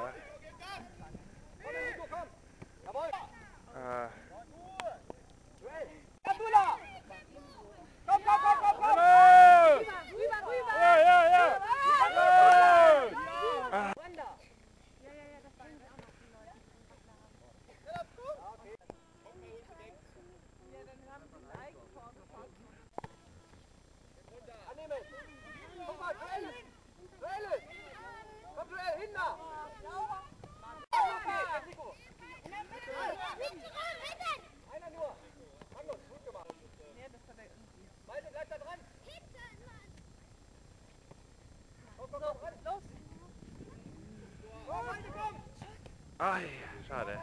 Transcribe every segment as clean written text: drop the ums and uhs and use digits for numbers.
Ai, schade.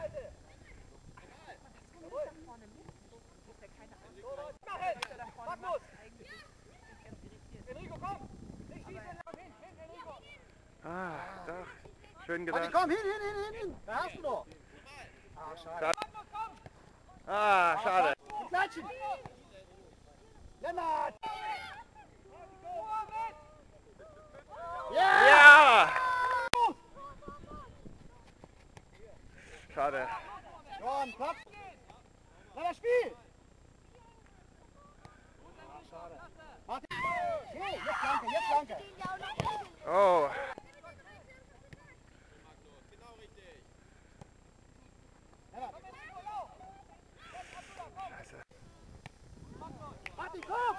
Ah, doch. Schön gedacht. Komm, hin! Da hast du doch. Ah, schade. Ah, schade. Klatschen! Lennart! Ja! Ja! Schade. Johann, Platz! Na, das Spiel! Ah, schade. Martin! Hey, jetzt Flanke! Oh. Scheiße. Martin, komm!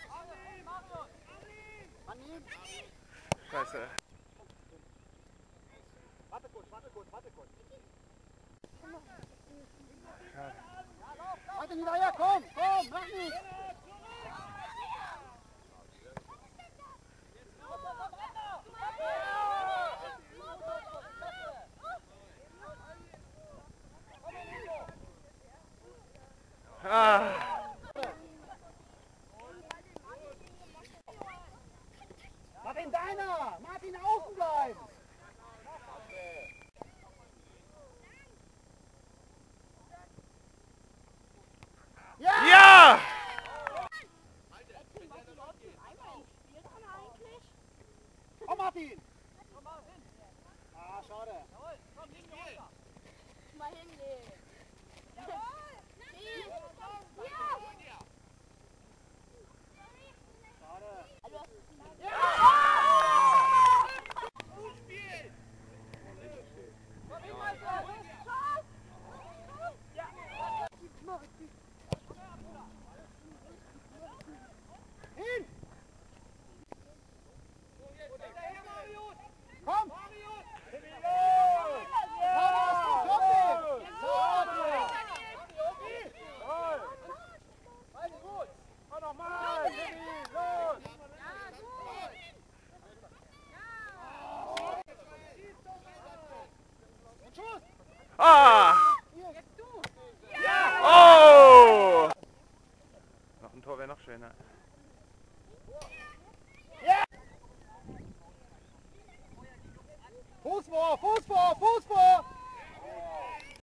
An ihm! Scheiße. Warte kurz! Schade. Martin, hinterher, komm! Mach nicht! Ah. Martin, deiner! Martin, außen bleiben! Ja! Komm, Martin! Ah, schade. Mal hinlegen. Hin! Komm! Ah! Oh! Noch ein Tor wäre noch schöner. Fuß vor!